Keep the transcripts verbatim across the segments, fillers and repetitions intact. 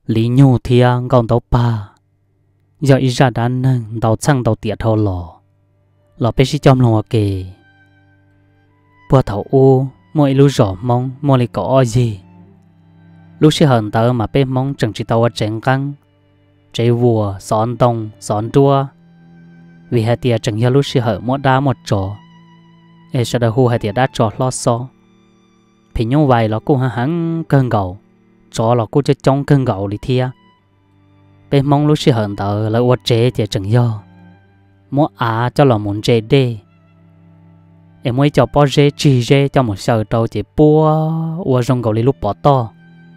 lý nhu thia con tàu pa giờ ý ra đã nâng tàu xăng tàu tiệt thâu lò lò bé sĩ chom lò kề bữa thầu u mỗi lúc rõ mong mỗi lúc có gì lúc sẽ hận tớ mà bé mong chẳng chỉ tàu ở trên căng chạy vua xón tông xón đua vì hai tia chẳng hiểu lúc sẽ hận một đá một trò e sẽ đợi hu hai tia đá trò lo so thì nhau vài là cô hắn cơn gầu cho là cô chơi trong cơn gầu đi thia bé mong lúc sẽ hận tớ là uất chế thì chẳng do mua à cho là muốn chế đê em mới cho bỏ chế chỉ chế cho một sợi trâu chỉ bua uất trong gầu đi lúc bỏ to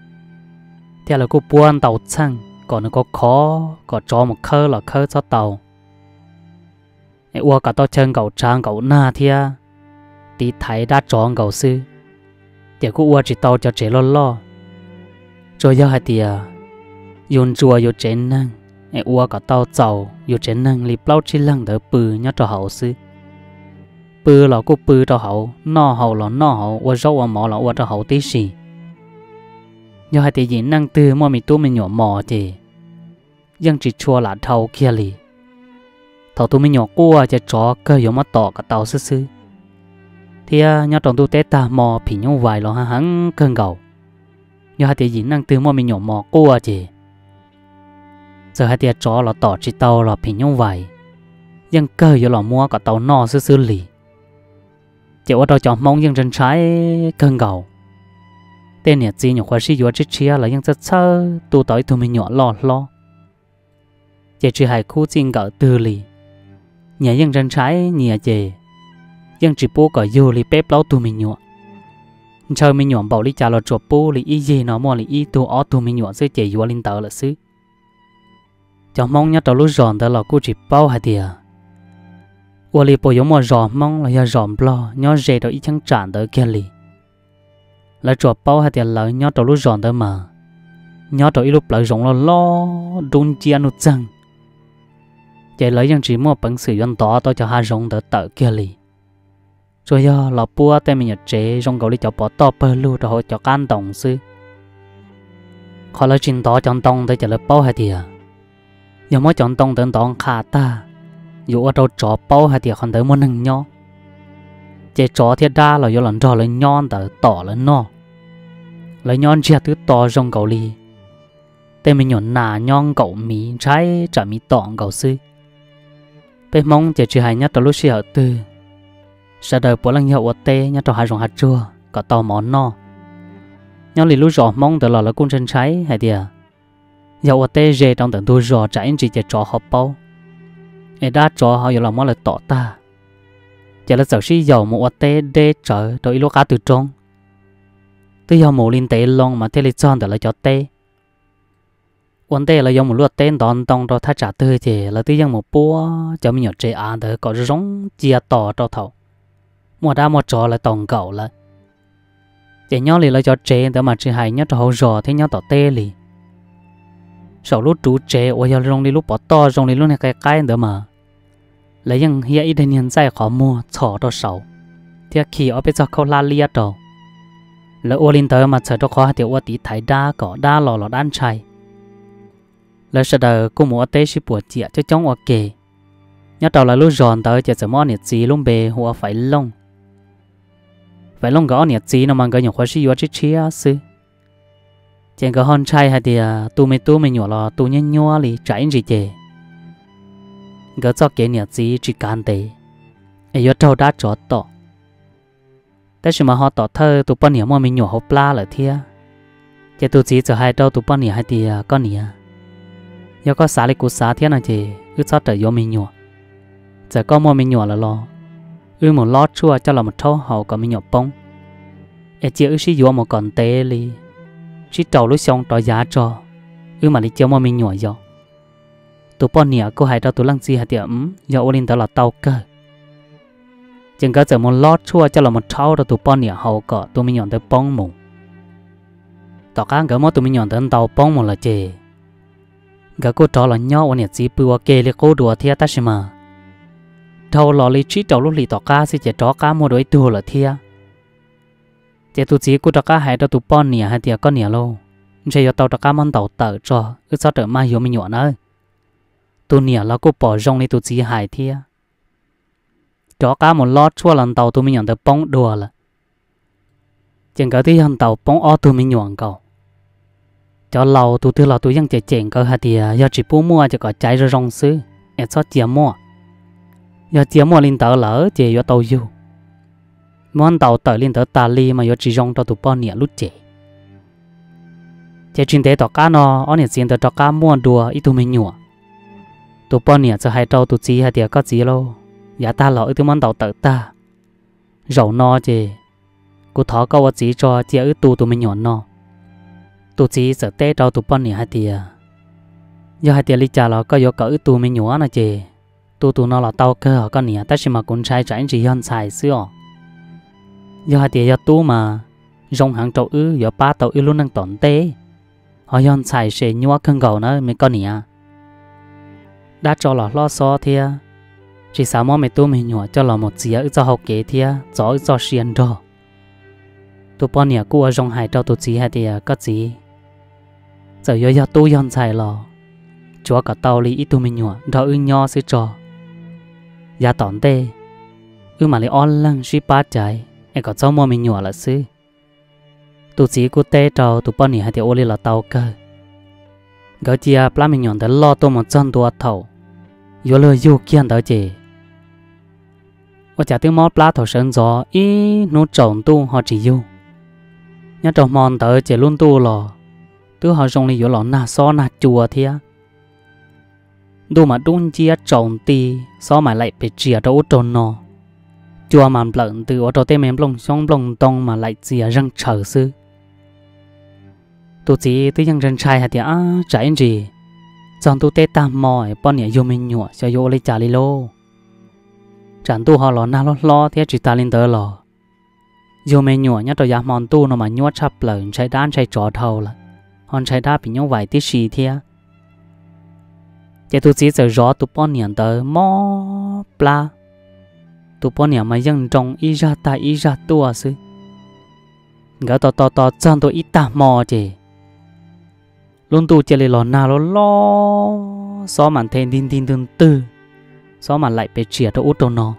thì là cô buôn tàu xăng còn nó có khó có cho một khơ là khơ cho tàu em uất cả tàu chân gầu trang gầu na thia đi thấy đã chọn gầu sư thì cô uất chỉ tàu cho chế lo lo rồi giờ hai tia yun chùa yu trên năng e ua cả tàu tàu yu trên năng li plau chi lăng đỡ bự nhớ cho hậu sư bự là cô bự cho hậu no hậu là no hậu ua rau ua mỏ là ua cho hậu tí xì nhớ hai tí gì năng tư mua mi tu mi nhỏ mỏ thì dân chỉ chua là thầu kia li thầu tu mi nhỏ cua cho chó cơ yếu mà tỏ cả tàu sư sư thì nhớ trong tu tế ta mò phỉ nhau vài lo hắn cơn gầu nhớ hai tí gì năng tư mua mi nhỏ mỏ cua thì giờ hai tia chó là tỏ chỉ tàu là phình nhau vậy, nhưng cơ giờ là mua cả tàu no xứ xứ lì, chỉ ở đâu chọn mong dân chân trái cơn gầu, tên nhà gì nhỏ khoa sĩ vừa chết chia là dân rất sơ tu tới tụi mình nhỏ lo lo, chỉ chỉ hai khu chính gạo từ lì, nhà dân chân trái nhà gì, dân chỉ bố cả vô lì bếp lâu tụi mình nhỏ, chơi mình nhỏ bảo lì trả là chuột bố lì y gì nó mua lì y tu ở tụi mình nhỏ sẽ chỉ vô linh tờ là xứ cho mong nhớ tao lúc giòn tao là cô chỉ bao hai tia, ua li bồi giống mà giòn mong là giờ giòn lo nhớ dễ tao ít chẳng tràn tới kia li, là chuột bao hai tia lợi nhớ tao lúc giòn tao mà, nhớ tao ít lúc lợi rộng là lo đun chia nút răng, chạy lấy dân chỉ mua bằng sử dụng tỏ tao cho hai rộng tới tờ kia li, rồi giờ là bua tên mình nhớ chế rong cầu li cho bỏ to bơ lu rồi hội cho can tổng sư, khỏi lấy trình tỏ chọn tông tới cho lấy bao hai tia giờ mới chọn tông tận tọn khá ta dù ở đâu chó bao hay thì còn tới muốn nâng nhau chế chó thiết đa là do lần trò lấy nhon tới tỏ lên nó lấy nhon chia thứ to trong cầu ly tên mình nhọn nà nhon cậu mì trái trả mì tọn cầu sư bên mong chế chỉ hay nhất là lúc xí ở tư sẽ đời bố lăng nhậu ở tê nhất là hai rồng hạt chua có to món no nhau lì lúc rõ mong tới là là cung chân trái hay thì dầu ở tê dê trong tận tôi rõ trái chỉ để cho họ bao, ai đã cho họ giờ làm món là tỏ ta, chỉ là giờ xí dầu một ở tê đê trở đôi lúc cá từ trong, tôi giờ một linh tê long mà thế lịch chọn để là cho tê, vấn đề là giờ một lúa tên đòn tông rồi thay trả tươi thì là tôi giờ một búa cho mình nhớ chế ăn để có giống chia tỏ cho thầu, mua đa một trò là tổng cầu là, chỉ nhau lì là cho chế để mà chỉ hay nhất cho họ rõ thế nhau tỏ tê lì. Sau lúc chú chế ôi giờ rong đi lúc bỏ to rong đi lúc này cái cái nữa mà lấy những hiện ít hiện在khó mua chỏ đó sầu thì khi ở bên trong khâu la lia đó lấy ô linh tới mà chờ đó khó thì ô tí thái đa cỏ đa lò lò đan chay lấy sau đó cô mua tê xí bùa chĩa cho chống ô kề nhớ đầu là lúc giòn tới chỉ sợ món nhiệt gì luôn bề hoa phải lông phải lông gõ nhiệt gì nó mang cái nhỏ khoa sĩ vô chết chia sư trên cái hòn trai hay thì tu mấy tu mấy nhỏ là tu nhanh nhỏ li trái gì chứ cái cho cái nhà gì chỉ can tệ ấy ở đâu đã chót tọแต่ mà họ tọ thơ tu bao nhiêu mà mình nhỏ hộp la là thia chứ tu chỉ cho hai đâu tu bao nhiêu hay thì con nhỉ giờ có xả lấy cú xả thế này chứ cứ cho tới vô mình nhỏ giờ có mà mình nhỏ là lo ư một lót chua cho là một thâu hậu có mình nhỏ bông ấy chỉ ư xí vô một con tê li chỉ trâu lúc xong tỏ giá cho ư mà đi chơi mà mình nhỏ gió tụi bọn nhỉ cô hay đâu tụi lăng gì hay tiệm do ô linh tao là tàu cơ chừng có giờ một lót chua cho là một thau đâu tụi bọn nhỉ hậu cọ tụi mình nhọn tới bông mù tỏ cá gỡ mốt tụi mình nhọn tới tàu bông mù là chê gỡ cô trò là nhau ô nhỉ chỉ bùa kê li cô đùa thia ta xem mà thâu lò li chỉ trâu lúc li tỏ cá sẽ chỉ trò cá mua đôi đùa là thia chỉ tụi chỉ cô trò cá hay đâu tụi bọn nhỉ hay tiệm con nhỉ lâu chỉ có tàu cho cá món tàu tờ cho cứ sao trở mai hiểu mình nhỏ nữa tôi nhớ là cô bỏ rong đi tôi chỉ hại thia cho cá một lót chua lần tàu tôi mình nhận được bóng đùa là chẳng có tí hơn tàu bóng o tôi mình nhọn cầu cho lâu tôi tư là tôi vẫn chạy chèn cơ hạt thì giờ chỉ bố mua cho có trái rồi rong xứ em xót chia mua giờ chia mua lên tàu lỡ chỉ cho tàu du món tàu tàu lên tàu ta li mà giờ chỉ rong cho tụi bọn nhẹ lút chạy chạy trên thế tàu cá nó ở nhà xin tàu cá mua đùa ít tôi mình nhọn tụi bọn nhẹ cho hai tàu tụi chỉ hạt thì có gì đâu giá ta lỡ tụi món tàu tàu ta rầu no chứ cô thọ câu chỉ cho chia ứ tu tụi mình nhọn no tụi chỉ sợ té trâu tụi bọn nhẹ hai tia giờ hai tia lý trả là có vô cỡ ứ tu mình nhọn nè chứ tu tu nó là tàu cơ ở con nhẹ ta chỉ mà cũng sai trái chỉ hơn xài xưa giờ hai tia giờ tu mà rong hàng trâu ứ giờ ba tàu ứ luôn đang tổn té họ hơn xài sẽ nhua cân gầu nữa mấy con nhẹ đã cho là lo so thia chỉ sao mà mấy tu mình nhọn cho là một gì ứ cho học kế thia gió ứ cho xiên rồi tụi bọn nhẹ cua rong hai trâu tụi chỉ hai tia có gì giờ giờ giờ tu yon xài lò chúa cả tàu li ít tu mình nhọ đó ư nho sẽ trò giá tỏn tê ư mà lấy on lăng suy bát trái em có cháu mua mình nhọ là sư tụi chỉ cô tê trâu tụi bọn nhẹ hai tia ô li là tàu cơ gỡ chia plá mình nhọn tới lo tô một chân tua thầu vô lời vô kiên tới chị ở chả tiếng mót plá thầu sơn gió ý nó trộn tu họ chỉ vô nhá trồng mòn tới chỉ luôn tu lò tứ họ dùng đi vô lò na so na chùa thia đu mà đun chia trồng tì so mà lại bị chia đâu tròn nọ chùa mà lợn từ ở đầu tên em lông xong lông tông mà lại chia răng trở sư tu chỉ tới răng răng trai hả thì à trái gì chọn tu tê tam mỏi bọn nhẹ vô mình nhọ cho vô lấy trả li lô chẳng tu họ lò na lo lo thế chỉ ta lên tới lò vô mình nhọ nhá tao giá mòn tu nó mà nhọ chắp lợn trái đan trái trò thầu là hòn trái đá bị nhau vài tí xì thia chỉ tu chỉ giờ rõ tu bọn nhện tới mò pla tu bọn nhện mà dân trong ý ra ta ý ra tua sư gỡ to to to chân tôi ít ta mò chứ luôn tu chỉ lấy lò nào lo lo xó màn thêm tin tin tương tư xó màn lại bị chia cho út đồ nó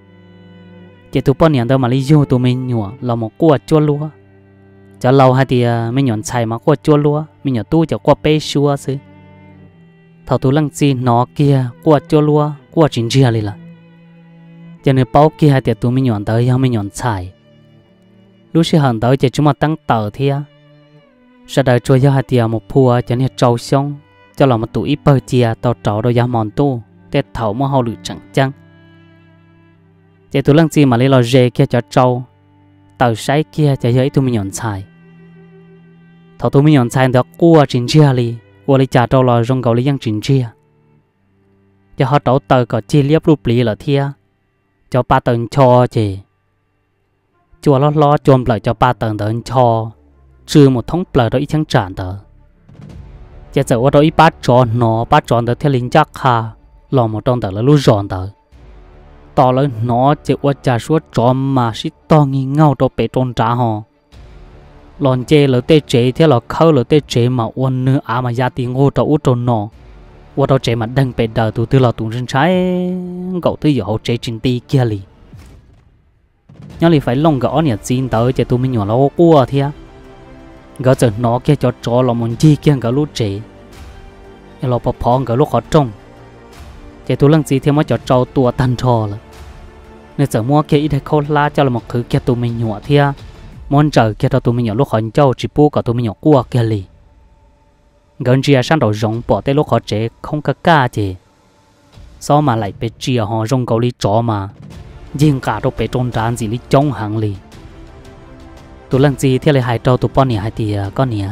chỉ tu bọn nhện tới mà lý do tu mình nhọ là một quả chua lúa cho lâu hai thì mình nhọn xài mà qua chua lúa mình nhọn tu cho qua bê xua xứ thầu tu lăng chi nó kia qua chua lúa qua chín chia đi là cho nên bao kia hai thì tu mình nhọn tới không mình nhọn xài lúc xưa hàng tới chỉ chúng mà tăng tờ thia sau đó cho hai thì một phùa cho nên trâu xong cho là một tụ ít bơ chia tàu trâu đâu giá mòn tu để thầu mà hậu lự chẳng chăng chỉ tu lăng chi mà lấy lò dê kia cho trâu tàu sấy kia cho thấy tu mình nhọn xài thầu tu mình nhọn xài được qua chín chia li qua lấy trả trâu lò rong cầu lấy yang chín chia cho họ tàu tàu có chi liếp lúp lì là thia cho ba tầng cho chị chùa lo lo chôm lại cho ba tầng tầng cho trừ một thống bờ đó ít chẳng trả tờ chỉ sợ ở đó ít bát tròn nó bát tròn tờ theo lính chắc ha lò một trong tờ là lú giòn tờ to lớn nó chỉ qua trả suốt tròn mà xí to nghi ngao đâu bị tròn trả họ lòn chê lỡ tê chế theo là khâu lỡ tê chế mà uốn nữa à mà gia tiền ô đâu tròn nó qua đó chế mà đăng bị đờ từ từ là tụi dân trái cậu tới giờ hậu chế trình ti kia lì nhớ lì phải lông gõ nhỉ xin tới cho tụi mình nhỏ lâu qua thia gỡ giờ nó kia cho cho là muốn chi kia gỡ lút chế là bỏ phòn gỡ lúc họ trông chỉ tụi lăng gì thêm mới cho trâu tua tan trò là nên giờ mua kia ít hay khâu la cho là một thứ kia tụi mình nhỏ thia muốn chờ kia cho tụi mình nhỏ lúc họ trâu chỉ bu cả tụi mình nhỏ qua kia lì gần chia sang đầu rồng bỏ tới lúc họ chế không có cá gì sao mà lại bị chia họ rồng cầu lì chó mà riêng cả đâu bị trôn tràn gì lì trong hàng lì tụi lăng gì theo lại hai trâu tụi bọn này hai thì con nè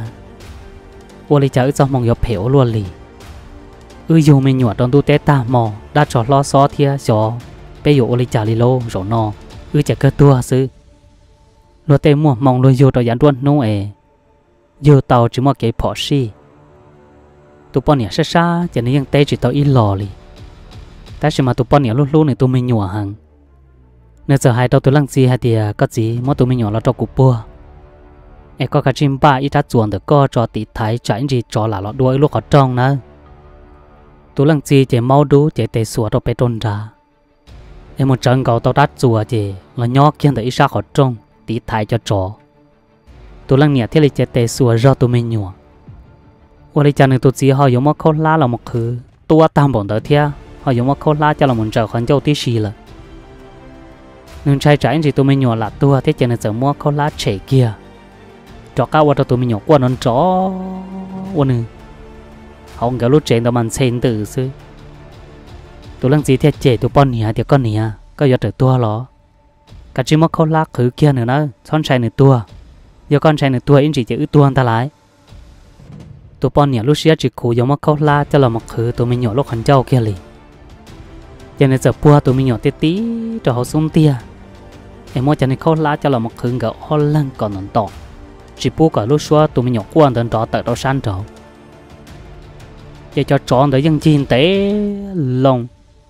ô lì chả cho mong gió phèo luôn lì ư dù mình nhọ trong tu té ta mò đã cho lo xó thia gió bây giờ ô lì chả lì lô rồi no ư chả cơ tua sư lo té mua mong lo vô tàu dán luôn nô ề vô tàu chỉ mua cái phỏ xì tụi bọn này xa xa cho nênยังté chỉ tàu ít lò lì ta chỉ mà tụi bọn này lúc lúc này tụi mình nhọ hàng nên giờ hai tàu tụi lăng gì hai thì có gì mà tụi mình nhọ là cho cục bùa em có cái chim ba ít đã chuồn được co cho tí thái chạy gì cho là lọt đuôi lúc ở trong nữa tôi lần gì chỉ mau đú chỉ tê sủa đâu bé trôn ra em một trận cầu tao đắt chùa chỉ là nhỏ kiên tới ít ra khỏi trong tí thái cho chó tôi lần nhẹ thế là chỉ tê sủa do tôi mình nhua ở đây cha này tôi chỉ họ dùng một khâu lá là một thứ tôi tam bọn tới thia họ dùng một khâu lá cho là một giờ khoản châu tí xì là nên trai trái gì tôi mình nhua là tôi thế cho nên giờ mua khâu lá trẻ kia cho cao qua tôi mình nhua qua nó chó qua nữa không cái lúc trẻ tao mình xem từ xưa tôi lần gì thế trẻ tôi bọn nhỉ thì con nhỉ có giờ tới tôi lo cả chỉ mất khâu lá khử kia nữa nữa con trai nữa tôi giờ con trai nữa tôi in chỉ chỉ ư tôi ta lại tôi bọn nhỉ lúc xưa chỉ khử giống mất khâu lá cho là một khử tôi mình nhọ lúc hắn châu kia liền cho nên giờ bua tôi mình nhọ tí tí cho họ xuống tia em mua cho nên khâu lá cho là một khử gạo ho lăng còn nón tỏ chỉ bua cả lúc xưa tôi mình nhọ quan đến đó tại đó san trâu để cho chọn tới dân chín tế lòng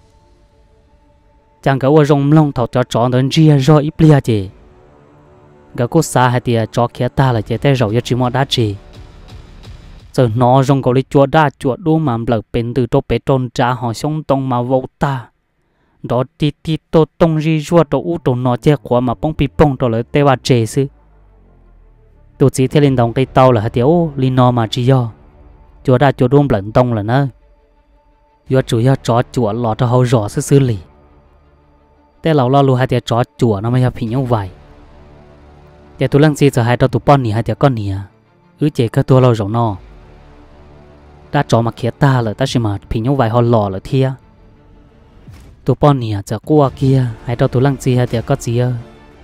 chẳng có ở rồng lòng thọ cho chọn đến ria rồi ít lia chị cái cô xa hay thì cho kia ta là chỉ tay rầu cho chỉ một đá chị giờ nó rồng có lấy chua đá chua đu mà lợp bên từ chỗ bé trôn trả họ sống tông mà vô ta đó tí tí tô tông ri rua đồ u đồ nó che khóa mà bông pi bông đồ lấy tê vào chế sư tụi chỉ theo lên đồng cây tàu là hạt tiêu li nó mà chỉ do chùa đã chùa đuông lẫn tông là nó do chủ yếu chó chùa lọt cho hậu rõ xử xử lý thế lão lo lu hai tiệt chó chùa nó mới hợp hình nhau vậy để tôi lăng gì giờ hai tao tụi bọn nỉ hai tiệt con nỉ à ứ chế cái tua lâu rộng nó đã chó mà kia ta là ta chỉ mà hình nhau vậy họ lò là thia tụi bọn nỉ giờ qua kia hai tao tụi lăng gì hai tiệt có gì ơ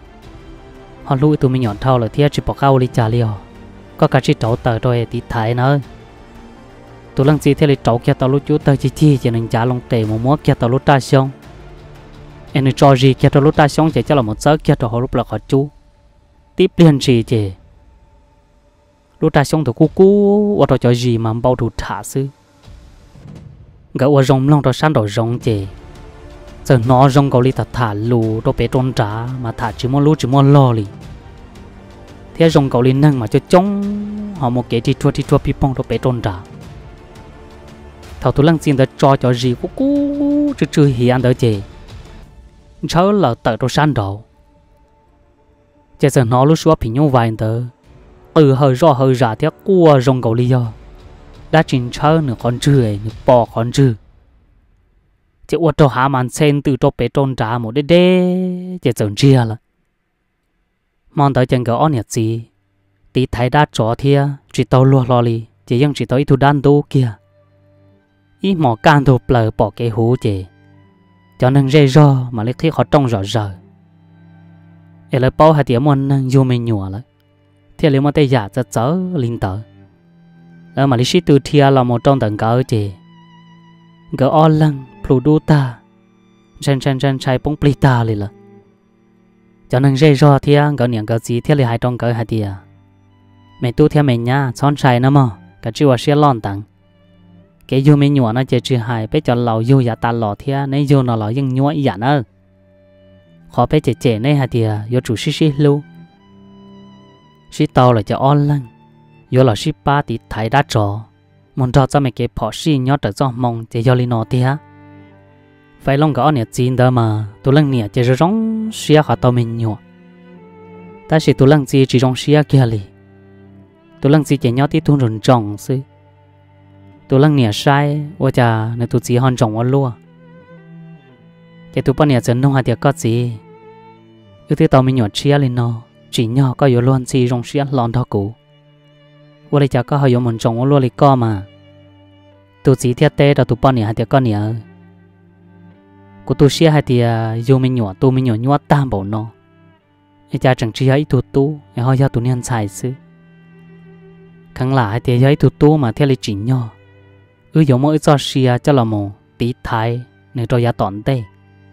họ lui tụi mình nhọn thao là thia chỉ bỏ khao đi trả liều có cả chỉ trâu tờ rồi tí thái nữa tôi lần gì thế là trâu kia tao lúc chú tao chỉ chi cho nên trả lông tề một múa kia tao lúc ta xong em nói cho gì kia tao lúc ta xong chỉ cho là một giờ kia tao họ lúc là họ chú tiếp liên gì chứ lúc ta xong tao cú cú ở đó cho gì mà bao đủ thả sư gã ở rồng long tao san đồ rồng chứ giờ nó rồng cầu li thật thả lù tao bé trôn trả mà thả chỉ muốn lú chỉ muốn lo li thế rồng cầu li nâng mà cho chống họ một cái đi chua đi chua pi pong tao bé trôn trả thầu tôi lăng xin đã cho cho gì cú cú chứ chưa hiện đó chị cháu là tự tôi san đầu chỉ giờ nó lúc xưa phình nhau vài tờ ừ hơi rõ hơi giả tiếc cua rồng cầu lý do đã trình cháu nửa con chư ấy nửa bò con chư chỉ ô tô hạ màn sen từ chỗ bé trôn trả một đế đế chỉ giờ chia là mong tới chẳng có ổn nhật gì tí thấy đã cho thia chỉ tao lùa lò li chỉ nhưng chỉ tới thu đan đô kia ý mỏ can đồ plờ bỏ cái hú chị cho nên dây ro mà lấy thiết họ trông rõ rờ để lại bao hai tiếng muốn nâng vô mình nhùa lại thì lấy một tay giả cho chớ linh tờ ở mà lấy sĩ từ thia là một trong tầng cỡ chị cỡ o lăng plu đu ta chân chân chân chạy bông pli ta liền là cho nên dây ro thia cỡ niệm cỡ gì thì lấy hai trong cỡ hai tia mẹ tu theo mình nha son chạy nữa mà cả chiều xe lon tặng cái vô mình nhua nó chơi chơi hài bé cho lầu vô giả ta lò thia nên vô nó lò nhưng nhua ý giả nữa khó bé trẻ trẻ này hả thì vô chủ xí xí lưu xí tàu là cho on lăng vô là xí ba tí thái đá trò muốn cho cho mấy cái phỏ xí nhó trở cho mong chơi vô li nó thia phải long gõ nè chín đó mà tôi lăng nè chơi rong xía khỏi tàu mình nhua ta chỉ tôi lăng gì chỉ rong xía kia li tôi lăng gì chơi nhó tí thun run trồng xí tôi lăng nè sai và cha nên tôi chỉ hòn trồng ở lúa cái tôi bắt nè chân nông hạt tiệt có gì ước thứ tao mình nhỏ chia lên nó chỉ nhỏ có yếu luôn gì rong xía lon đó cũ và đây cha có hơi yếu mình trồng ở lúa lấy co mà tôi chỉ thiết tê đó tôi bắt nè hạt tiệt có nè của tôi xía hạt tiệt dù mình nhỏ tôi mình nhỏ nhua tam bộ nó cái cha chẳng chỉ ấy tôi tu cái hơi tôi nên xài xứ khăng là hạt tiệt ấy tôi tu mà theo lấy chỉ nhỏ ư giống mỗi cho xia cho là một tí thái nên cho giá tỏn tê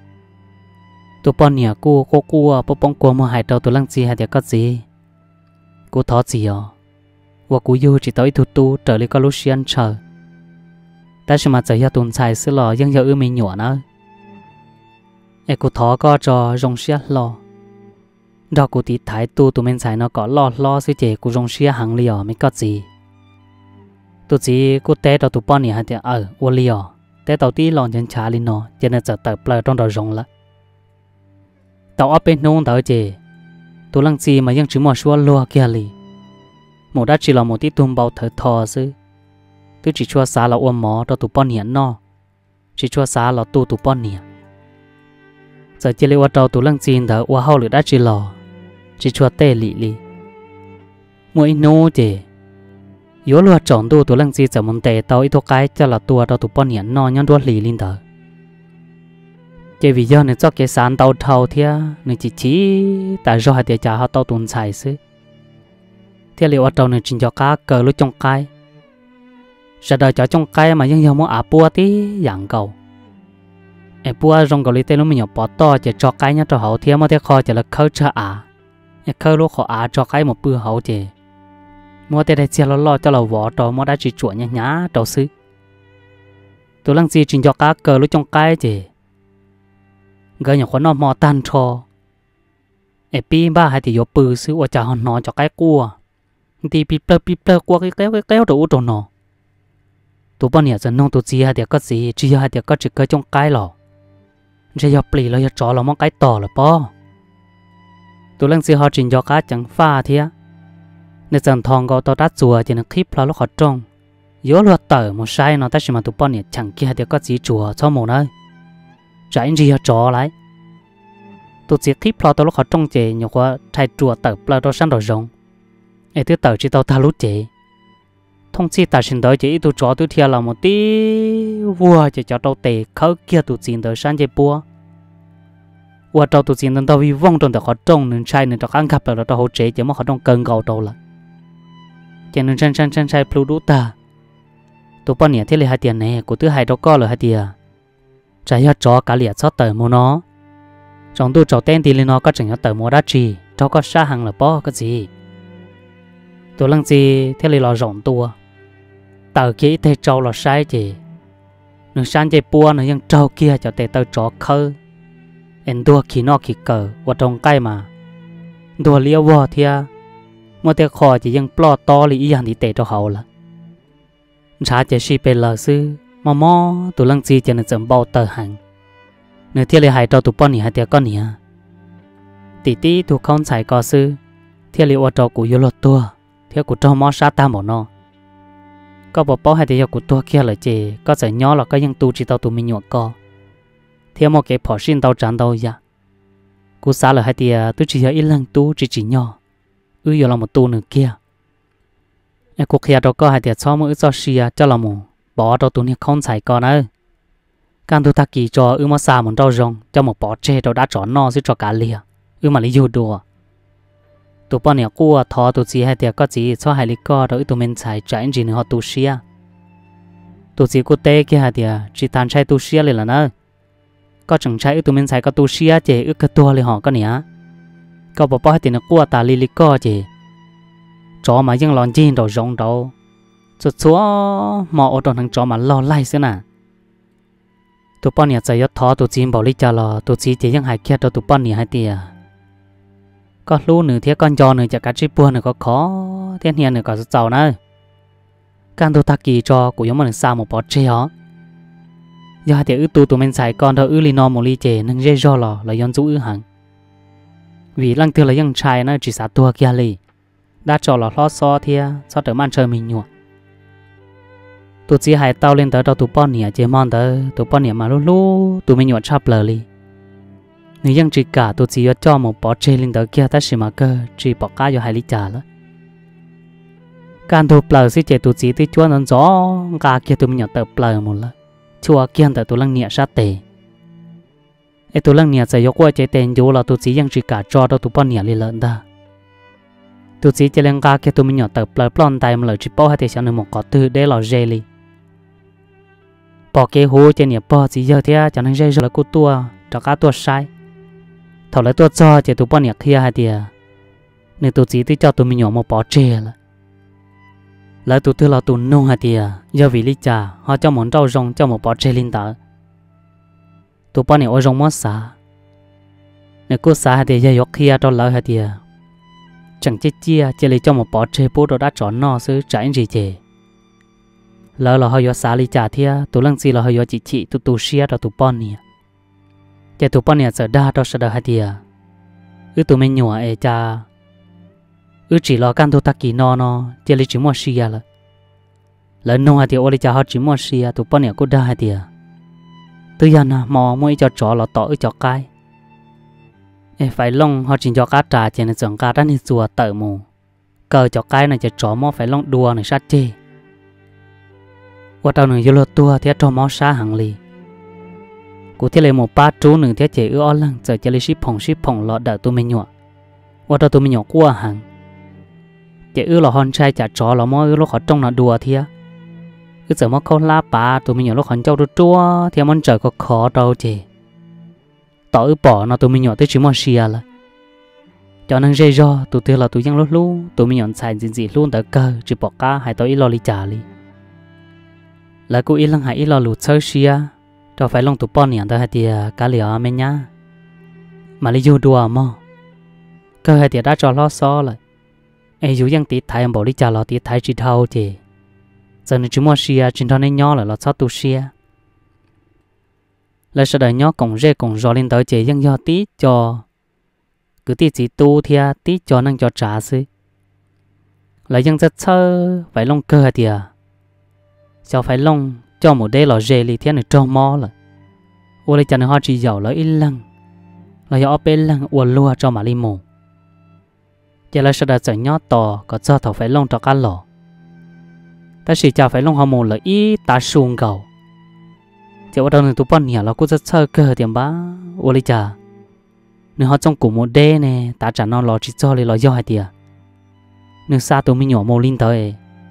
tụi bọn nhà cô cô cô bố bông cô mà hai đầu tụi lăng gì hay có gì cô thọ gì à và cô yêu chỉ tới tụi tu trở lại có lúc xiên chờ ta chỉ mà chờ gia tuần xài xứ lò dân giờ ư mình nhỏ nữa e cô thọ có cho rong xiên lò đó cụ tí thái tu tụi mình xài nó có lo lo sư chế cụ rong xia hàng liò mới có gì tụi chỉ cụ té đó tụi bọn này hay thì ở ô liò té tàu tí lon chân trả lên nó cho nên giờ tập lời trong đầu rongละtàu ở bên nông tàu chế tụi lăng gì mà ยัง chỉ mò xua lúa kia li một đã chỉ là một tí tôm bao thở thò sư tôi chỉ cho xá là ôm mỏ đó tụi bọn này nó chỉ cho xá là tu tụi bọn này giờ chỉ lấy qua đầu tụi lăng gì đó qua hậu lửa đã chỉ lò chỉ cho tê lì lì mỗi nô chế yếu luôn chọn tu tụi lăng gì giờ muốn tê tao ít thôi cái cho là tua đó tụi bọn này nó nhăn đuôi lì lên đó chỉ vì do này cho cái sàn tàu thầu thia nên chỉ chỉ tại do hai tiệt trả họ tàu tuần xài xứ thia liệu ở tàu này chỉ cho cá cờ lúc trong cái giờ đời cho trong cái mà nhưng giờ muốn à bua tí dạng cầu em bua trong cầu lý tên lúc mình nhập bỏ to chỉ cho cái nhá cho hậu thia mà thia kho chỉ là khơi cho à em khơi lúc họ à cho cái một bữa hậu chỉ mua tiền để chia lo lo cho là vỏ trò mua đã chỉ chuột nhá nhá trâu xứ tụi lăng gì chỉ cho cá cờ lúc trong cái chỉ người nhà con nó mò tan cho em pi ba hay thì vô bự xứ ở chả hòn nó cho cái cua thì pi plơ pi plơ qua cái kéo cái kéo đủ đồ nó tụi bọn nhà dân nông tụi gì hay thì có gì chỉ hay thì có chỉ cái trong cái lò chỉ có pli là cho là món cái to là po tụi lăng gì họ chỉ cho cá chẳng pha thế nên dần thòng có tao đắt chùa chỉ là clip là lúc họ trông yếu luật tờ một sai nó ta chỉ mà tụi bọn nhà chẳng kia thì có gì chùa cho một nơi trái gì họ cho lại tụi chỉ clip là tao lúc họ trông chế nhiều quá thay chùa tờ là tao sẵn rồi rong ấy thứ tờ chỉ tao tha lút chế thông chi ta xin tới chỉ tụi chó tụi thia là một tí vua chỉ cho tao tệ khâu kia tụi xin tới sáng chế bùa vua tao tụi xin tao vì vong trong tao họ trông nên sai nên tao ăn cắp là tao hỗ trợ chỉ mà họ trông cần cầu tao là cho nên chân chân chân sai plu đủ ta tụi bọn nhẹ thế là hai tiền này của thứ hai đâu có là hai tiền trái cho chó cả liệt sót tờ mua nó trong tôi trò tên thì lên nó có chẳng có tờ mua đá trì cháu có xa hàng là bó cái gì tôi lăng gì thế là lo rộng tua tờ kia thế trâu là sai chị nương san chơi bua nó nhưng trâu kia cho tê tờ chó khơ em đua khi nó khi cờ và trong cây mà đua liêu vò thia mà tê khó chỉ nhưng plo to lý ý thì tê cho hậu là trả chỉ si bê lờ sư mà mò tụi lăng gì cho nên chấm bao tờ hàng nếu thiết lý hai trâu tụi bọn này hai tiệt con nè tỷ tỷ tụi con xài cò sư thiết lý ô trâu của yêu lột tua theo của trâu mò sát ta một nó có bộ bao hai tiệt của tua kia là chỉ có sẽ nhỏ là có những tu chỉ tao tụi mình nhọ co theo một cái phỏ xin tao tràn tao ya cú xa là hai tiệt tôi chỉ có ít lần tu chỉ chỉ nhỏ ư yêu là một tu nữa kia em cuộc kia đâu có hai tiệt cho mỗi cho xia cho là một bỏ đâu tụi này không xài con nữa can tu ta kỳ cho ư mà xa một trâu rong cho một bỏ chê đâu đã chọn no sẽ cho cả lìa ư mà lý do đùa tụi bọn này cua thò tụi gì hay tiệt có gì cho hai lý co đâu tụi mình xài trái gì nữa họ tu xia tụi gì cua tê kia hay tiệt chỉ tàn trái tu xia liền là nữa có chẳng trái tụi mình xài có tu xia chê ư cái tua liền họ có nè có bỏ bỏ hay tiệt nó cua ta lý lý co chê chó mà vẫn lon chín đầu rong đâu chút chúa mò ô tô thằng chó mà lo lại xí nè tụi bọn nhà chạy thò tụi chim bảo lý cha lo tụi chỉ chỉ những hai kia tụi bọn nhà hai tia có lú nữa thế con chó nữa chả cá chip buôn nữa có khó thiên nhiên nữa có giàu nữa can tụi ta kỳ cho của giống mình sao một bó chê hó giờ thì ư tụi tụi mình xài con thôi ư li no một ly chè nâng dây do lò là yon dụ ư hẳn vì lăng thừa là những trai nó chỉ xả tua kia lì đã cho là lo so thia so tới man chơi mình nhua tụi chỉ hai tao lên tới đâu tụi bọn nhỉ chơi mòn tới tụi bọn nhỉ mà lú lú tụi mình nhua chắp lờ li người dân chỉ cả tụi chỉ cho một bó chơi lên tới kia ta chỉ mà cơ chỉ bỏ cá cho hai lít trà了can tụi lờ xí chơi tụi chỉ tới chúa nó gió cá kia tụi mình nhua tới lờ một lần chúa kia tới tụi lăng nhẹ sát tề ấy tụi lăng nhẹ sẽយកqua chơi tên vô là tụi chỉ dân chỉ cả cho đâu tụi bọn nhỉ lên lợn ta tụi chỉ chơi lên cá kia tụi mình nhặt tập lời plon tay mà lời chỉ bao hai thì một có từ để là jelly bỏ cái hố trên nhà bỏ chỉ giờ thế cho nên dây rồi là cô tua cho cá tua sai thầu lấy tua cho chỉ tụi bọn nhặt kia hai thì nên tụi chỉ thì cho tụi mình nhặt một bỏ chè là lấy tụi tôi là tụi nông hai thì giờ vì lý cha họ cho món rau rong cho một bỏ chè lên tờ tụi bọn nhặt ở rong mót xả nếu cô xã thì giờ giọt kia đó lỡ hả thì chẳng chết chia chỉ lấy cho một bỏ chơi bố đồ đã chọn nó xứ trái gì chè lỡ là họ giọt xã lý trả thia tụ lăng gì là họ giọt chị chị tụ tụ xia đó tụ bon nè chỉ tụ bon nè giờ đa đó sẽ đỡ hả thì ư tụ mình nhỏ ấy cha ư chỉ lo can tụ ta kỳ no no chỉ lấy chỉ mua xia là lỡ nông hả thì ô lấy cha họ chỉ mua xia tụ bon nè cô đa hả thì tự nhiên à mò mỗi cho chó là tỏ cho cái ê phải long họ chỉ cho cá trà chỉ là chọn cá đã nên chùa tự mù cờ cho cái này chỉ chó mò phải long đua này sát chê qua tàu nửa vô tua thì cho mò xa hàng lì cụ thì lấy một ba chú nửa thì chỉ ư o lăng giờ chỉ lấy ship phong ship phong lọ đợi tụi mình nhọ qua tàu tụi mình nhọ qua hàng chỉ ư là hòn trai chả chó là mò ư lúc họ trong là đùa thì ư giờ mò câu lá bà tụi mình nhọ lúc hòn châu đua chua thì món trời có khó đâu chị tỏ ư bỏ nó tụi mình nhỏ tới chỉ mò xìa là cho nên dây do tụi tiêu là tụi dân lốt lú tụi mình nhỏ xài gì gì luôn tới cơ chỉ bỏ cá hay tao ít lo li trả li là cô ít lăng hay ít lo lụt sơ xìa cho phải long tụi bọn nhỉ tới hay thì cá liều mấy nhá mà li du đùa mò cơ hay thì đã cho lo xó rồi ai dù dân tí thái em bỏ li trả lo tí thái chỉ thâu chị giờ nên chỉ mò xìa chỉ thâu nên nhỏ là lo xó tụi xìa lại sau đó nhỏ cổng rê cổng rò lên tới chế dân do tí cho cứ tí chỉ tu thia tí cho năng cho trả xí lại dân rất sơ phải lông cơ thì à sao phải lông cho một đế lò rê li thiên được cho mò là ô lại chẳng họ chỉ giàu lấy ít lăng là do bên lăng uốn lua cho mà li mù giờ lại sau đó chẳng nhỏ to có cho thầu phải lông cho cá lò ta chỉ chào phải lông họ mù là ít ta xuông gầu chỉ ở đâu này tụi bọn nhỉ là cũng rất sơ cơ tiền bá ô li chả nếu họ trong cùng một đê nè ta trả nó lo chỉ cho lấy lo do hai tiền nếu xa tụi mình nhỏ mồ linh tới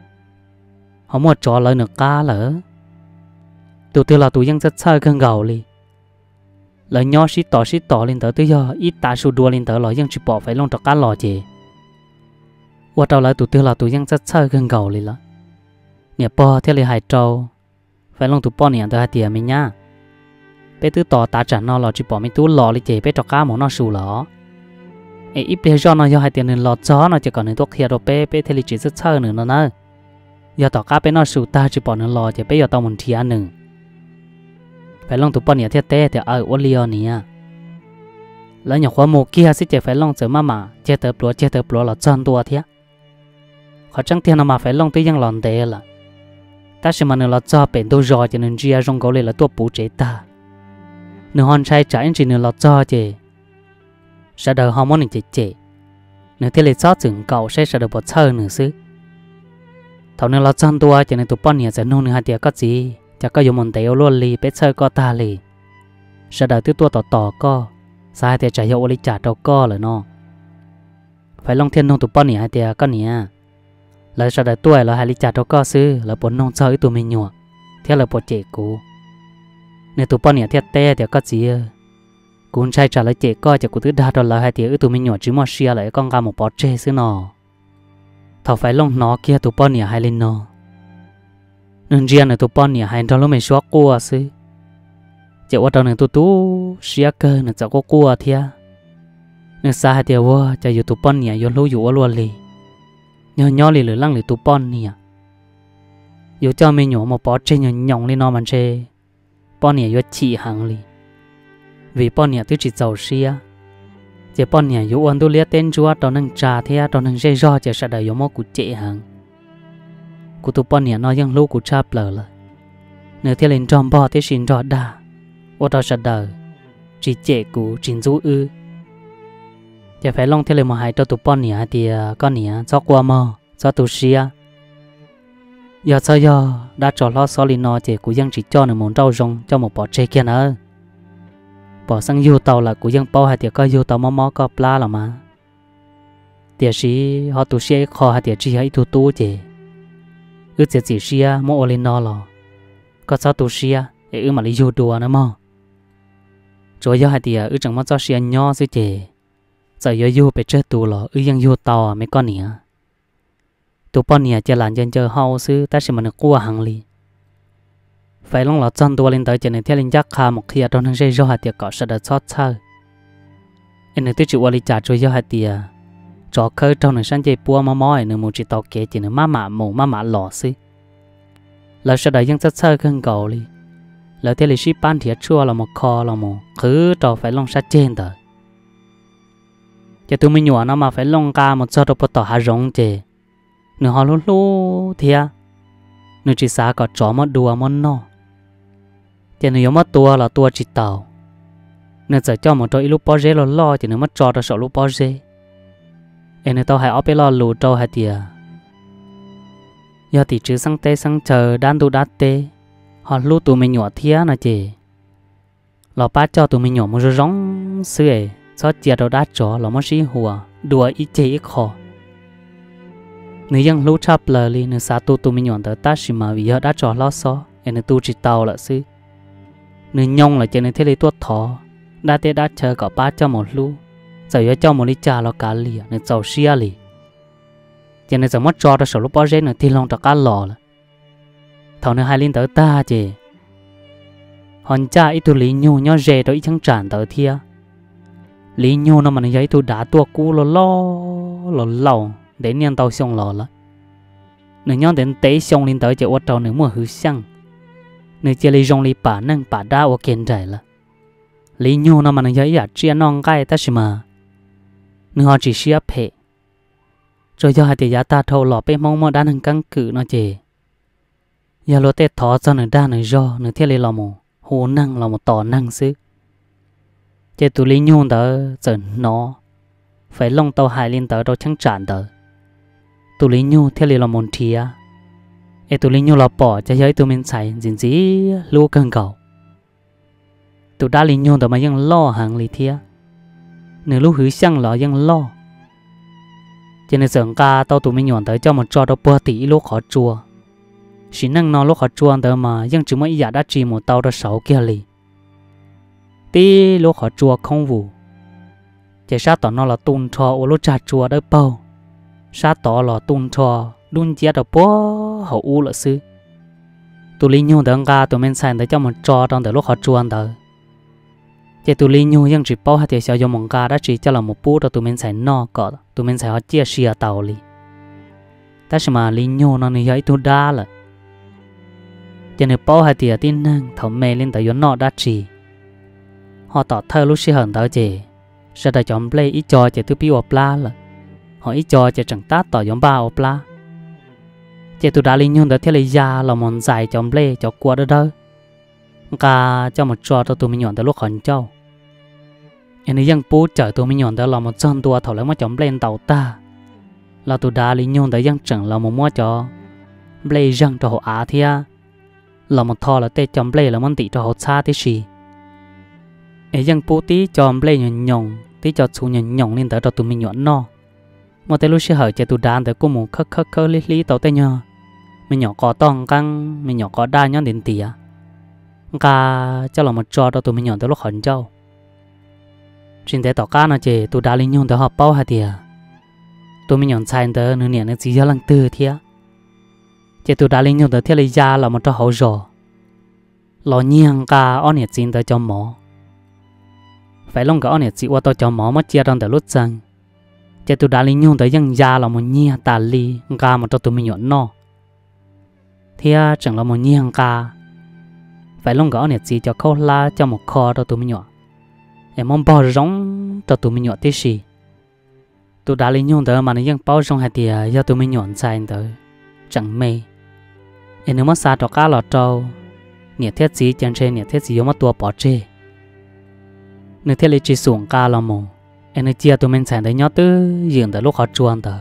họ mua chó lấy được cá lỡ tụi tôi là tụi dân rất sơ cơn gầu li lời nhỏ xí tỏ xí tỏ lên tới tới giờ ít ta số đua lên tới lo dân chỉ bỏ phải lông cho cá lò chị ở đâu lại tụi tôi là tụi dân rất sơ cơn gầu li là nè bỏ theo lời hải trâu phải long tụ bọn nhỉ tới hai tiền mình nhá bé tứ tỏ ta trả nó là chỉ bỏ mình tú lò đi chế bé cho cá món nó sù lò ấy ít bé cho nó do hai tiền nên lò chó nó chỉ còn nên thuốc kia rồi bé bé thì chỉ rất sơ nữa nó nữa giờ tỏ cá bé nó sù ta chỉ bỏ nên lò chỉ bé giờ tao muốn thìa nữa phải long tụ bọn nhỉ thiết té thì ở ô liô nè lấy nhỏ khoa mồ kia sẽ chỉ phải long sớm mà mà chế tập lúa chế tập lúa là chân tua thế họ chẳng tiền nào mà phải long tới giang lòn té là ta sẽ mà nếu là cho bệnh tôi rồi cho nên chia trong câu này là tôi bù chế ta nếu hòn trai trái chỉ nếu là cho chị sẽ đợi họ muốn chị chị nếu thế là cho chừng cậu sẽ sẽ được bỏ chơi nữa xứ thầu nếu là chân tua cho nên tụi bọn nhà sẽ nôn nữa hai tiệt có gì chắc có dùng một téo luôn lì bé chơi có ta lì sẽ đợi tới tua tỏ tỏ co sai thì chạy hiệu lý trả đâu co rồi nó phải long thiên nông tụi bọn nhà hai tiệt có nè lại sau đó tuổi là hai lý trả đâu có sư là bốn nông chơi tụi mình nhọ thế là bốn trẻ cũ nếu tụi bọn nhà thiết té thì có gì cũng trai trả lời trẻ coi chỉ của thứ đa đó là hai tiếng tụi mình nhọ chỉ mua xia lại con gà một bó trẻ xứ nọ thầu phải lông nó kia tụi bọn nhà hai lên nọ nên riêng là tụi bọn nhà hai trong lúc mình xóa cua sư chỉ ở đâu này tụi tú xia cơ là chẳng có cua thia nên xa hai tiếng vô chỉอยู่tụi bọn nhà vô lúอยู่luôn lì nhỏ nhỏ lì lửa lăng lì tụ bon nè, yếu cho mình nhỏ một bó trên nhỏ nhỏng lên nó mà chê, bon nè yếu chỉ hàng lì, vì bon nè tôi chỉ giàu xia, chỉ bon nè yếu ăn tôi liệt tên chúa đó nâng trà thế đó nâng dây do chỉ sợ đời yếu mò cụt chệ hàng, cụt tụ bon nè nóยังlú cụt chắp lờ là, nếu thế lên tròn bò thế xin rõ đà, ô đó sợ đời, chỉ chệ cũ chỉ du ư. Chỉ phải long theo lời một hai cho tụi bọn nhỉ thì con nhỉ cho qua mò cho tụi xia giờ sao giờ đã cho lo xóa lì nó chỉ của dân chỉ cho nên muốn trâu rong cho một bó trẻ kia nữa bỏ sang du tàu là của dân bao hai tiệt có du tàu mò mò có pla là mà tiệt sĩ họ tụi xia kho hai tiệt chỉ hay tụi tu chỉ ước chỉ chỉ xia mua lên nó là có sao tụi xia để ước mà đi du đùa nữa mà rồi giờ hai tiệt ước chẳng muốn cho xia nhỏ xí chỉ giờ yo yo bị chết tù lò ư yang yo tàu mấy con nè tụi bọn nè chỉ làm dân chơi hậu sư ta sẽ mà được qua hàng lì phải long lọt chân tua lên tới chỉ nên theo linh giác khá một khi ở trong hàng dây do hạt tiệt cọ sẽ được xót chơi em nói tôi chịu qua đi trả cho yêu hai tia cho khơi trong này sang chơi bùa mà mỏi nữa một chỉ tàu kế chỉ nữa má mạ mù má mạ lò xí là sau đó dân chất sơ khăn cầu đi là thế là ship ban thiệt chua là một kho là một cứ cho phải long sát trên tờ cho tụi mình nhỏ nó mà phải long ca một số đâu tỏ hà rong chè nửa họ lú lú thia nửa chỉ xa có chó mất đùa mất no cho nửa mất tua là tua chỉ tàu nửa giờ cho một đôi lúc bao giờ lo lo thì nửa mất cho đó sợ lúc bao giờ em nửa tao hay ở bên lo lù trâu hay tiệt giờ thì chứ sang tê sang chờ đan tu đát tê họ lú tụi mình nhỏ thia nè chè lò ba cho tụi mình nhỏ một rong sưởi cho chia đầu đát chó là mất xí hùa đùa ít chê ít khó nếu dân lú chắp lờ li nếu xa tu tụi mình nhỏ tới ta xí mà vì giờ đát chó lo xó em nửa tu chỉ tàu là xí nếu nhông là chè nếu thế lấy tuột thọ đát tê đát chờ cả ba cho một lú giờ giờ cho một ly trà lo cá lì nếu giàu xia lì chè nếu giờ mất cho đó số lúc bao giờ nữa thì lòng cho cá lò là thầu nếu hai linh tới ta chè hòn cha ít tu lý nhu nhó rề đó ít chẳng tràn tới thia lý nhu nó mà nó giấy tu đá tua cũ lo lo lo lầu để niên tàu xong lò là nếu nhón đến tế xong linh tới chợ ô trâu nếu mua hư xăng nếu chỉ lý rong lý bà nâng bà đa ô kiên trải là lý nhu nó mà nó giấy à chia non gai ta xí mà nếu họ chỉ xia phê rồi cho hai tỷ giá ta thâu lọ bê mong mong đá nâng căng cự nó chè giờ lô tê thọ cho nó đa nó do nó thiết lý lò mù hồ năng là một tỏ năng xứ chế tụ lý nhung tớ giờ nó phải lông tàu hải lên tớ đâu chẳng tràn tớ tụ lý nhung thiết lý là một thía ê tụ lý nhung là bỏ cho giới tụ mình xài dính dí lưu cân cầu tụ đá lý nhung tớ mà dân lo hàng lý thía nếu lúc hứa xăng là dân lo cho nên giờ ca tao tụ mình nhọn tới cho một trò đâu bữa tỷ lúc khó chua chỉ năng nó lúc họ chuông tới mà nhưng chỉ mới giả đã chỉ một tàu đó sáu kia lì tí lúc họ chua không vụ chỉ sát tỏ nó là tuôn cho ô lúc chặt chua đỡ bao sát tỏ là tuôn cho đun chia được bó hậu u là sư tụi linh nhung tới ga tụi mình xài tới cho một trò trong tới lúc họ chuông tới chỉ tụi linh nhung nhưng chỉ bao hai tiền xài cho một ga đã chỉ cho là một bút đó tụi mình xài no cọ tụi mình xài họ chia sẻ tàu lì ta sẽ mà linh nhung nó này vậy tụi đa là cho nên bao hai tia tin năng thấu mê lên tới yến nọ đã chỉ họ tỏ thơ lúc xí hận tới chị sẽ đã chọn play ít cho chị tôi biết ốp la là họ ít cho chị chẳng tát tỏ giống ba ốp la chị tôi đã linh nhung tới thế lấy ra là món dài chọn play cho qua đó đâu cả cho một trò tôi mình nhọn tới lúc hận châu anh ấy dân bố chở tôi mình nhọn tới là một chân tua thầu lấy một chọn play tàu ta là tôi đã linh nhung tới dân chẳng là một mua cho play răng cho họ á thia là một thò là tê chấm play là món tị cho họ xa thế gì ấy dân bố tí chấm play nhọn nhọn tí cho chú nhọn nhọn lên tới cho tụi mình nhọn no mà tới lúc sẽ hỏi cho tụi đàn tới cô mù khắc khắc khắc lý lý tao tê nhờ mình nhỏ có tòng căng mình nhỏ có đa nhón đến tỉa ca cho là một trò cho tụi mình nhọn tới lúc hận châu trên thế tao ca nó chè tụi đa linh nhon tới họ bao hạt tỉa tụi mình nhọn xài tới nửa niệm nó chỉ cho lăng tư thía chỉ tụi đã linh nhung tới thiết lý gia là một trò hậu rồ lo nhiang ca on nhiệt xin tới cho mỏ phải long cả on nhiệt chỉ qua tôi cho mỏ mất chia trong tới lúc rằng chỉ tụi đã linh nhung tới dân gia là một nhiang tà li ca một trò tụi mình nhọn no thia chẳng là một nhiang ca phải long cả on nhiệt chỉ cho khâu la cho một kho cho tụi mình nhọn em mong bao rong cho tụi mình nhọn tí gì tụi đã linh nhung tới mà nó dân bao rong hai tia do tụi mình nhọn xài tới chẳng mê em nếu mà xa cho cá lọt trâu nhiệt thiết gì chân trên nhiệt thiết gì giống một tua bỏ chê nếu thiết lý chỉ xuống cá là mù em nếu chia tụi mình sản tới nhó tư dường tới lúc họ chuông tờ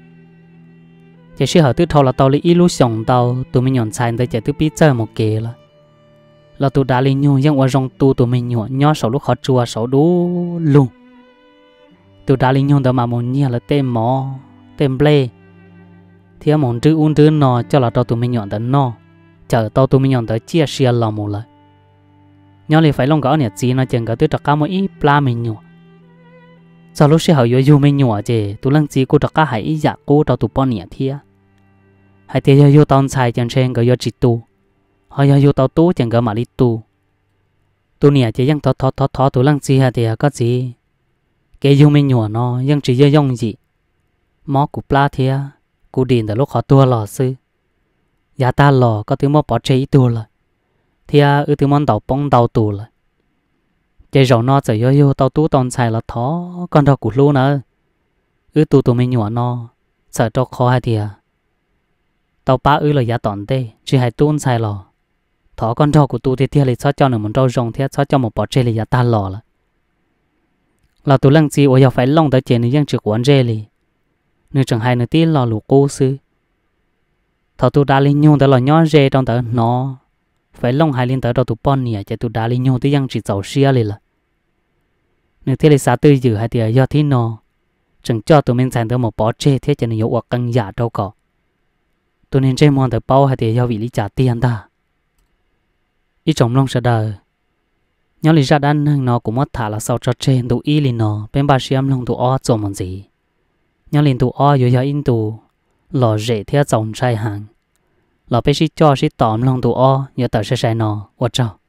chỉ khi họ tư thâu là tàu lý ý lúc sống tàu tụi mình nhọn sản tới chạy tư bí chơi một kế là là tụi đã lý nhu nhưng ở trong tu tụi mình nhọn nhó sầu lúc họ chua sầu đú luôn tụi đã lý nhu tới mà muốn nhia là tên mò tên ble thì món trứ uốn trứ nọ cho là tao tụi mình nhọn tới nọ chờ tao tụi mình nhọn tới chia sẻ lòng một lần nhớ thì phải lòng gõ nhiệt gì nó chẳng có tôi trắc cá một ít pla mình nhọ sau lúc sẽ hỏi vô vô mình nhọ chứ tụi lăng gì cô trắc cá hãy ý dạ cô tao tụi bọn nhiệt thia hãy thì vô vô tao xài chẳng trên có vô chỉ tu họ vô vô tao tu chẳng có mà đi tu tu nhiệt chỉ ยัง thọ thọ thọ thọ tụi lăng gì hả thì có gì cái dùng mình nhỏ nó nhưng chỉ do dùng gì mó của pla thia của điện từ lúc họ tua lò sư giá ta lò có thứ mó bỏ chế tua là thia ư thứ món tàu bông tàu tù là chơi rau nó chỉ do do tàu tú tòn xài là thó con đâu của luôn nữa ư tu tụi mình nhỏ nó sợ cho khó hay thia tàu ba ư là giá tòn tê chỉ hay tuôn xài lò thó con đâu của tu thì thia là sao cho nó muốn rau rong thia sao cho một bỏ chế là giá ta lò là là tụi lăng gì ôi phải lông tới trên nàyยังtrực quán rê li nếu chẳng hay nữa tí lò lũ cô sư thọ tụi đã linh nhung tới lò nhón rê trong tới nó phải lông hai linh tới đâu tụi pon nè chạy tụi đã linh nhung tớiยังchỉ giàu xia li là nếu thế là sao tư dự hay thì do thế nó chẳng cho tụi mình sản tới một bó chê thế cho nên yếu hoặc căng giả đâu có tụi nên chê mòn tới bao hay thì do vị lý trả tiền ta ít trong lông sẽ đời nhớ lý ra đan nó cũng mất thả là sau cho trên tụ y liền nó bên bà xem lông tụ o做 món gì nhớ liền tụ o yếu yếu in tụ lò rễ theo dòng trai hàng lò bé sĩ cho sĩ tóm lông tụ o nhớ tờ sẽ sai nó 我知道